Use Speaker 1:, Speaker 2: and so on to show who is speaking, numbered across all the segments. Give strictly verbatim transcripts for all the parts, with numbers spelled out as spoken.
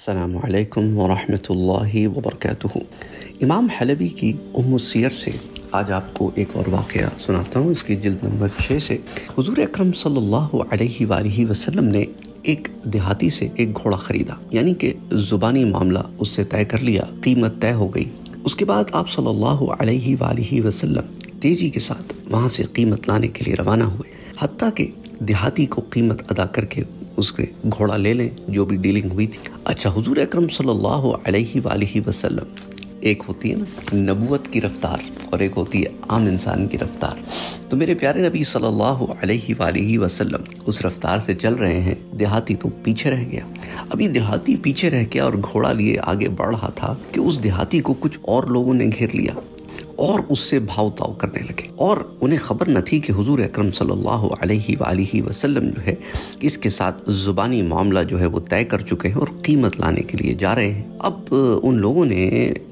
Speaker 1: السلام علیکم ورحمۃ اللہ وبرکاتہ۔ امام حلبی کی ام السیر سے آج آپ کو ایک اور واقعہ سناتا ہوں، اس کی جلد نمبر چھ سے۔ حضور اکرم صلی اللہ علیہ وآلہ وسلم نے ایک دیہاتی سے ایک گھوڑا خریدا، یعنی کہ زبانی معاملہ اس سے طے کر لیا، قیمت طے ہو گئی۔ اس کے بعد آپ صلی اللہ علیہ وآلہ وسلم تیزی کے ساتھ وہاں سے قیمت لانے کے لیے روانہ ہوئے، حتیٰ کہ دیہاتی کو قیمت ادا کر کے اس کے گھوڑا لے لیں جو بھی ڈیلنگ ہوئی تھی۔ اچھا، حضور اکرم صلی اللہ علیہ وآلہ وسلم، ایک ہوتی ہے نا نبوت کی رفتار اور ایک ہوتی ہے عام انسان کی رفتار، تو میرے پیارے نبی صلی اللہ علیہ وآلہ وسلم اس رفتار سے چل رہے ہیں، دیہاتی تو پیچھے رہ گیا۔ ابھی دیہاتی پیچھے رہ گیا اور گھوڑا لیے آگے بڑھ رہا تھا کہ اس دیہاتی کو کچھ اور لوگوں نے گھیر لیا اور اس سے بھاؤ تاؤ کرنے لگے، اور انہیں خبر نہ تھی کہ حضور اکرم صلی اللہ علیہ وآلہ وسلم جو ہے اس کے ساتھ زبانی معاملہ جو ہے وہ طے کر چکے ہیں اور قیمت لانے کے لیے جا رہے ہیں۔ اب ان لوگوں نے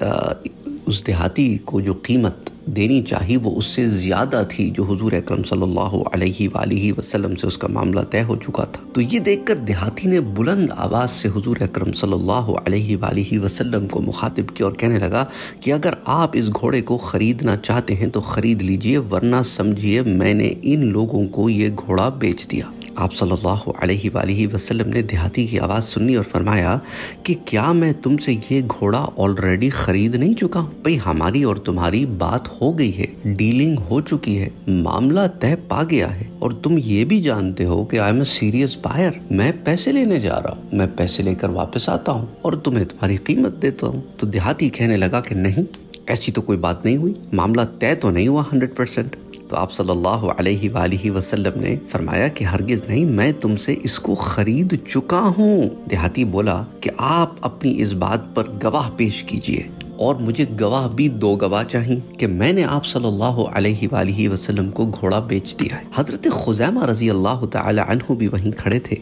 Speaker 1: اس دیہاتی کو جو قیمت دینی چاہیے وہ اس سے زیادہ تھی جو حضور اکرم صلی اللہ علیہ وآلہ وسلم سے اس کا معاملہ طے ہو چکا تھا۔ تو یہ دیکھ کر دیہاتی نے بلند آواز سے حضور اکرم صلی اللہ علیہ وآلہ وسلم کو مخاطب کیا اور کہنے لگا کہ اگر آپ اس گھوڑے کو خریدنا چاہتے ہیں تو خرید لیجئے، ورنہ سمجھیے میں نے ان لوگوں کو یہ گھوڑا بیچ دیا۔ آپ صلی اللہ علیہ وآلہ وسلم نے دیہاتی کی آواز سنی اور فرمایا کہ کیا میں تم سے یہ گھوڑا آلریڈی خرید نہیں چکا ہوں؟ بھئی ہماری اور تمہاری بات ہو گئی ہے، ڈیلنگ ہو چکی ہے، معاملہ طے پا گیا ہے، اور تم یہ بھی جانتے ہو کہ I am a serious buyer, میں پیسے لینے جا رہا ہوں، میں پیسے لے کر واپس آتا ہوں اور تمہیں تمہاری قیمت دیتا ہوں۔ تو دیہاتی کہنے لگا کہ نہیں، ایسی تو کوئی بات نہیں ہوئی، معاملہ طے تو نہیں ہوا ہنڈریڈ پرسینٹ۔ تو آپ صلی اللہ علیہ وآلہ وسلم نے فرمایا کہ ہرگز نہیں، میں تم سے اس کو خرید چکا ہوں۔ دیہاتی بولا کہ آپ اپنی اس بات پر گواہ پیش کیجئے، اور مجھے گواہ بھی دو گواہ چاہیے کہ میں نے آپ صلی اللہ علیہ وآلہ وسلم کو گھوڑا بیچ دیا ہے۔ حضرت خزیمہ رضی اللہ تعالی عنہ بھی وہیں کھڑے تھے،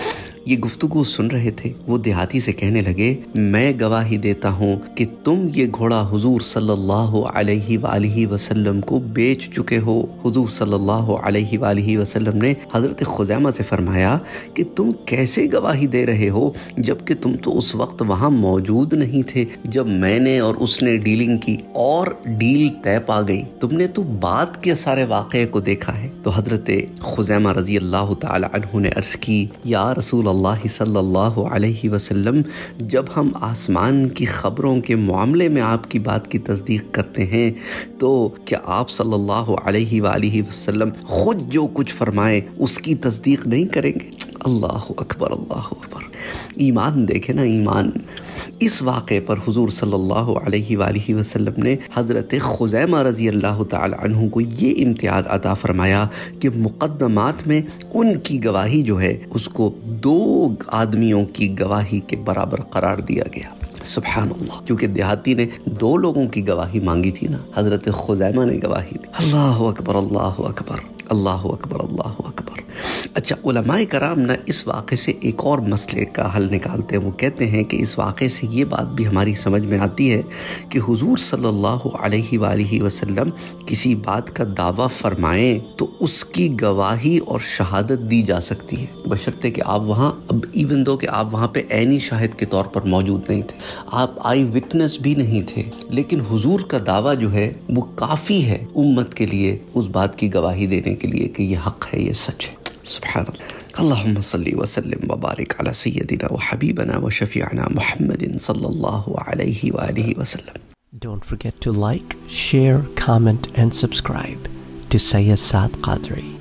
Speaker 1: یہ گفتگو سن رہے تھے۔ وہ دیہاتی سے کہنے لگے میں گواہی دیتا ہوں کہ تم یہ گھوڑا حضور صلی اللہ علیہ وآلہ وسلم کو بیچ چکے ہو۔ حضور صلی اللہ علیہ وآلہ وسلم نے حضرت خزیمہ سے فرمایا کہ تم کیسے گواہی دے رہے ہو جبکہ تم تو اس وقت وہاں موجود نہیں تھے جب میں نے اور اس نے ڈیلنگ کی اور ڈیل طے پا گئی، تم نے تو بعد کے سارے واقعے کو دیکھا ہے۔ تو حضرت خزیمہ رضی اللہ تعالی عنہ نے عرض کی یا رسول اللہ صلی اللہ علیہ وسلم، جب ہم آسمان کی خبروں کے معاملے میں آپ کی بات کی تصدیق کرتے ہیں تو کیا آپ صلی اللہ علیہ وآلہ وسلم خود جو کچھ فرمائے اس کی تصدیق نہیں کریں گے؟ اللہ اکبر، اللہ اکبر۔ ایمان دیکھیں نا، ایمان۔ اس واقعے پر حضور صلی اللہ علیہ وآلہ وسلم نے حضرت خزیمہ رضی اللہ تعالی عنہ کو یہ امتیاز عطا فرمایا کہ مقدمات میں ان کی گواہی جو ہے اس کو دو آدمیوں کی گواہی کے برابر قرار دیا گیا۔ سبحان اللہ، کیونکہ دیہاتی نے دو لوگوں کی گواہی مانگی تھی نا، حضرت خزیمہ نے گواہی دی۔ اللہ اکبر، اللہ اکبر، اللہ اکبر، اللہ اکبر۔ اچھا، علماء کرام نے اس واقعے سے ایک اور مسئلے کا حل نکالتے ہیں۔ وہ کہتے ہیں کہ اس واقعے سے یہ بات بھی ہماری سمجھ میں آتی ہے کہ حضور صلی اللہ علیہ وآلہ وسلم کسی بات کا دعویٰ فرمائیں تو اس کی گواہی اور شہادت دی جا سکتی ہے، بشرطے کہ آپ وہاں، اب ایون دو کہ آپ وہاں پہ عینی شاہد کے طور پر موجود نہیں تھے، آپ آئی وٹنس بھی نہیں تھے، لیکن حضور کا دعویٰ جو ہے وہ کافی ہے امت کے لیے اس بات کی گواہی دینے کے لیے کہ یہ حق ہے، یہ سچ ہے۔ سبحان اللہ۔ اللہم صلی وسلم وبارک علی سیدنا وحبیبنا وشفیعنا محمد صلی اللہ علیہ وآلہ وسلم۔
Speaker 2: Don't forget to like, share, comment and subscribe to Sayyid Saad Qadri.